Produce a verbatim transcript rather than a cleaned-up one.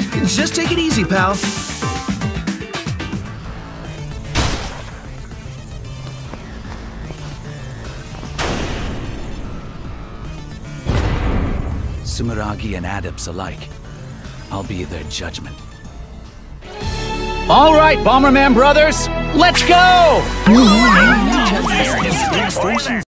right, just take it easy, pal. Sumeragi and adepts alike. I'll be their judgment. All right, Bomberman brothers, let's go!